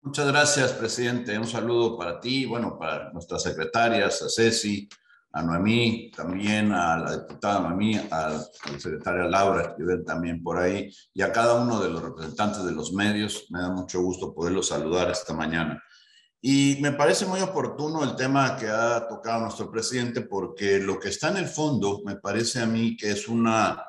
Muchas gracias, presidente. Un saludo para ti, bueno, para nuestras secretarias, a Ceci, a Noemí, también a la diputada Noemí, a la secretaria Laura Esquivel también por ahí, y a cada uno de los representantes de los medios. Me da mucho gusto poderlos saludar esta mañana. Y me parece muy oportuno el tema que ha tocado nuestro presidente, porque lo que está en el fondo me parece a mí que es una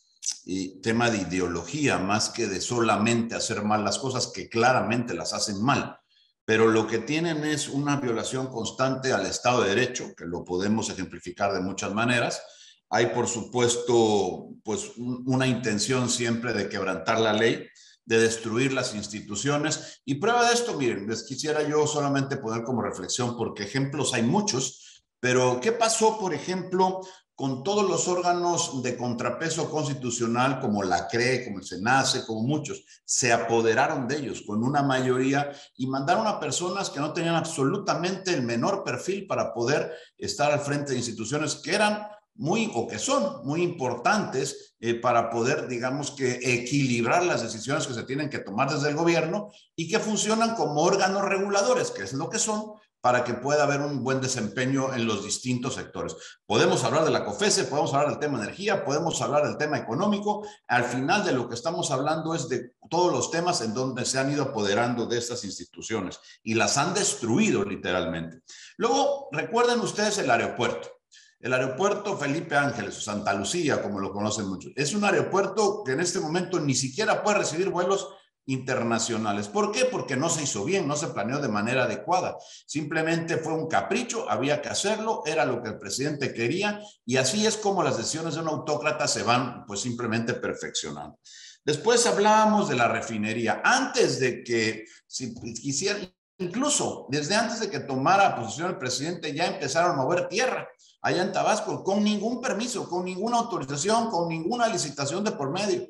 tema de ideología más que de solamente hacer mal las cosas, que claramente las hacen mal. Pero lo que tienen es una violación constante al Estado de Derecho, que lo podemos ejemplificar de muchas maneras. Hay, por supuesto, pues una intención siempre de quebrantar la ley, de destruir las instituciones. Y prueba de esto, miren, les quisiera yo solamente poner como reflexión, porque ejemplos hay muchos, pero ¿qué pasó, por ejemplo, con todos los órganos de contrapeso constitucional, como la CRE, como el SENACE, como muchos? Se apoderaron de ellos con una mayoría y mandaron a personas que no tenían absolutamente el menor perfil para poder estar al frente de instituciones que eran muy, o que son muy importantes para poder, digamos, que equilibrar las decisiones que se tienen que tomar desde el gobierno y que funcionan como órganos reguladores, que es lo que son, para que pueda haber un buen desempeño en los distintos sectores. Podemos hablar de la COFESE, podemos hablar del tema energía, podemos hablar del tema económico. Al final de lo que estamos hablando es de todos los temas en donde se han ido apoderando de estas instituciones y las han destruido literalmente. Luego, recuerden ustedes el aeropuerto. El aeropuerto Felipe Ángeles, o Santa Lucía, como lo conocen muchos, es un aeropuerto que en este momento ni siquiera puede recibir vuelos internacionales. ¿Por qué? Porque no se hizo bien, no se planeó de manera adecuada. Simplemente fue un capricho, había que hacerlo, era lo que el presidente quería, y así es como las decisiones de un autócrata se van pues simplemente perfeccionando. Después hablábamos de la refinería. Antes de que, si quisiera, incluso desde antes de que tomara posición el presidente, ya empezaron a mover tierra allá en Tabasco, con ningún permiso, con ninguna autorización, con ninguna licitación de por medio,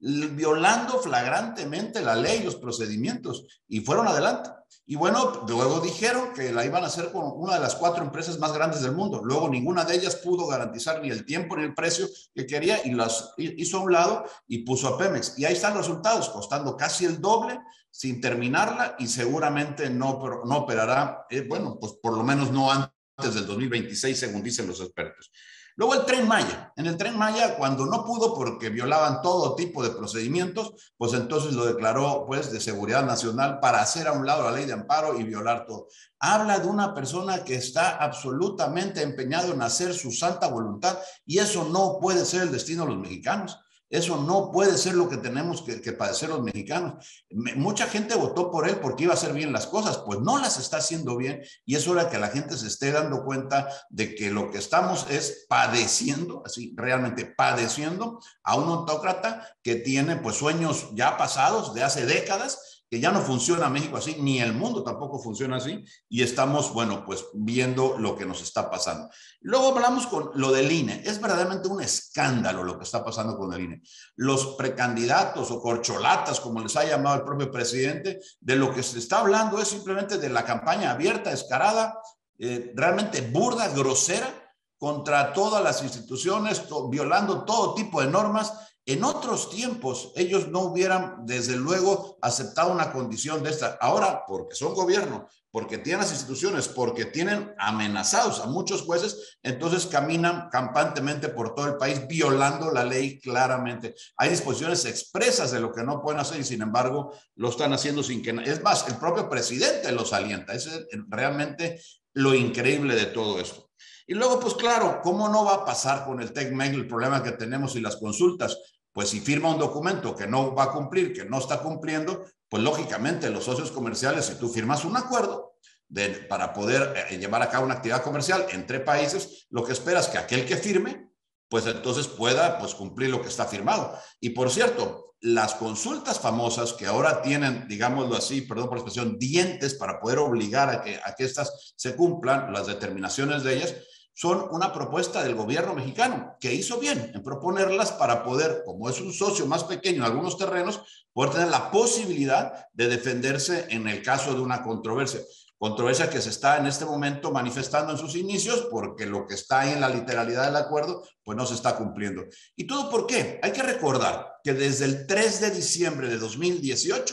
violando flagrantemente la ley, los procedimientos, y fueron adelante. Y bueno, luego dijeron que la iban a hacer con una de las 4 empresas más grandes del mundo. Luego ninguna de ellas pudo garantizar ni el tiempo ni el precio que quería y las hizo a un lado y puso a Pemex. Y ahí están los resultados, costando casi el doble, sin terminarla, y seguramente no operará, bueno, pues por lo menos no antes del 2026, según dicen los expertos. Luego el Tren Maya. En el Tren Maya, cuando no pudo porque violaban todo tipo de procedimientos, pues entonces lo declaró pues de seguridad nacional para hacer a un lado la ley de amparo y violar todo. Habla de una persona que está absolutamente empeñado en hacer su santa voluntad, y eso no puede ser el destino de los mexicanos. Eso no puede ser lo que tenemos que padecer los mexicanos. Mucha gente votó por él porque iba a hacer bien las cosas, pues no las está haciendo bien, y es hora que la gente se esté dando cuenta de que lo que estamos es padeciendo, así realmente padeciendo a un autócrata que tiene pues sueños ya pasados de hace décadas, que ya no funciona México así, ni el mundo tampoco funciona así, y estamos, bueno, pues viendo lo que nos está pasando. Luego hablamos con lo del INE. Es verdaderamente un escándalo lo que está pasando con el INE. Los precandidatos o corcholatas, como les ha llamado el propio presidente, de lo que se está hablando es simplemente de la campaña abierta, descarada, realmente burda, grosera, contra todas las instituciones, violando todo tipo de normas. En otros tiempos, ellos no hubieran, desde luego, aceptado una condición de esta. Ahora, porque son gobierno, porque tienen las instituciones, porque tienen amenazados a muchos jueces, entonces caminan campantemente por todo el país, violando la ley claramente. Hay disposiciones expresas de lo que no pueden hacer, y sin embargo, lo están haciendo sin que... Es más, el propio presidente los alienta. Eso es realmente lo increíble de todo esto. Y luego, pues claro, ¿cómo no va a pasar con el TECMEC el problema que tenemos y las consultas? Pues si firma un documento que no va a cumplir, que no está cumpliendo, pues lógicamente los socios comerciales, si tú firmas un acuerdo para poder llevar a cabo una actividad comercial entre países, lo que esperas es que aquel que firme, pues entonces pueda pues, cumplir lo que está firmado. Y por cierto, las consultas famosas que ahora tienen, digámoslo así, perdón por la expresión, dientes para poder obligar a que estas se cumplan, las determinaciones de ellas, son una propuesta del gobierno mexicano, que hizo bien en proponerlas para poder, como es un socio más pequeño en algunos terrenos, poder tener la posibilidad de defenderse en el caso de una controversia. Controversia que se está en este momento manifestando en sus inicios porque lo que está ahí en la literalidad del acuerdo pues no se está cumpliendo. ¿Y todo por qué? Hay que recordar que desde el 3 de diciembre de 2018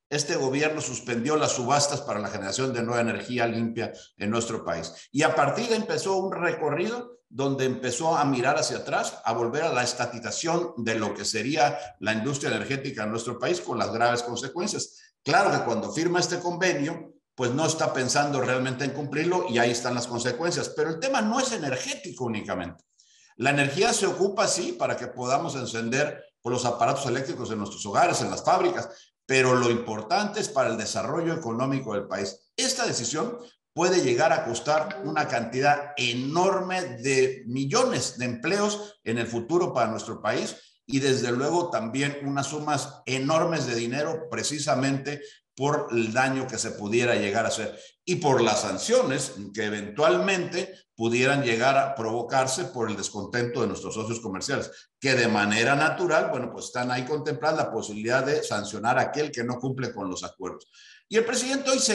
este gobierno suspendió las subastas para la generación de nueva energía limpia en nuestro país. Y a partir de ahí empezó un recorrido donde empezó a mirar hacia atrás, a volver a la estatización de lo que sería la industria energética en nuestro país, con las graves consecuencias. Claro que cuando firma este convenio, pues no está pensando realmente en cumplirlo y ahí están las consecuencias. Pero el tema no es energético únicamente. La energía se ocupa, sí, para que podamos encender los aparatos eléctricos en nuestros hogares, en las fábricas, pero lo importante es para el desarrollo económico del país. Esta decisión puede llegar a costar una cantidad enorme de millones de empleos en el futuro para nuestro país y desde luego también unas sumas enormes de dinero precisamente por el daño que se pudiera llegar a hacer y por las sanciones que eventualmente pudieran llegar a provocarse por el descontento de nuestros socios comerciales, que de manera natural, bueno, pues están ahí contempladas la posibilidad de sancionar a aquel que no cumple con los acuerdos. Y el presidente hoy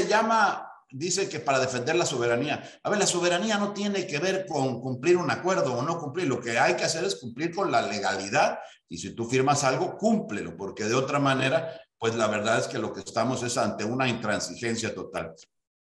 dice que para defender la soberanía. A ver, la soberanía no tiene que ver con cumplir un acuerdo o no cumplir. Lo que hay que hacer es cumplir con la legalidad y si tú firmas algo, cúmplelo, porque de otra manera, pues la verdad es que lo que estamos es ante una intransigencia total.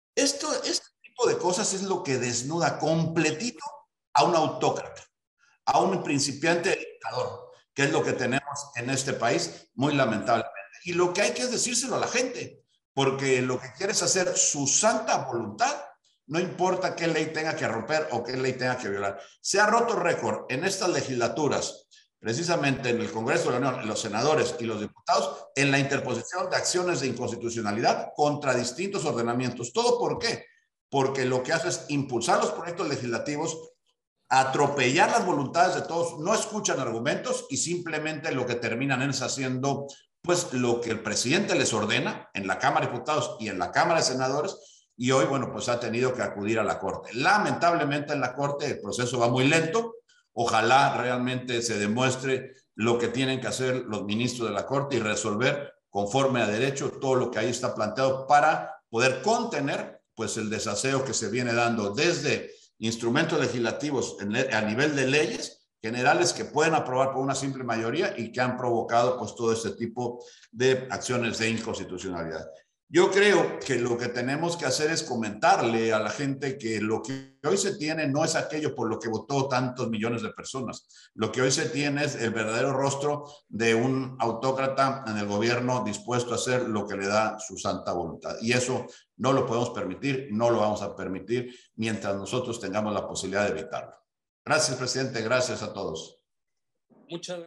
Este tipo de cosas es lo que desnuda completito a un autócrata, a un principiante dictador, que es lo que tenemos en este país, muy lamentablemente. Y lo que hay que es decírselo a la gente, porque lo que quiere es hacer su santa voluntad, no importa qué ley tenga que romper o qué ley tenga que violar. Se ha roto récord en estas legislaturas, precisamente en el Congreso de la Unión, en los senadores y los diputados, en la interposición de acciones de inconstitucionalidad contra distintos ordenamientos. ¿Todo por qué? Porque lo que hace es impulsar los proyectos legislativos, atropellar las voluntades de todos, no escuchan argumentos y simplemente lo que terminan es haciendo pues lo que el presidente les ordena en la Cámara de Diputados y en la Cámara de Senadores y hoy, bueno, pues ha tenido que acudir a la Corte. Lamentablemente en la Corte el proceso va muy lento, ojalá realmente se demuestre lo que tienen que hacer los ministros de la Corte y resolver conforme a derecho todo lo que ahí está planteado para poder contener pues el desaseo que se viene dando desde instrumentos legislativos a nivel de leyes generales que pueden aprobar por una simple mayoría y que han provocado pues todo este tipo de acciones de inconstitucionalidad. Yo creo que lo que tenemos que hacer es comentarle a la gente que lo que hoy se tiene no es aquello por lo que votó tantos millones de personas. Lo que hoy se tiene es el verdadero rostro de un autócrata en el gobierno dispuesto a hacer lo que le da su santa voluntad. Y eso no lo podemos permitir, no lo vamos a permitir mientras nosotros tengamos la posibilidad de evitarlo. Gracias, presidente. Gracias a todos. Muchas gracias.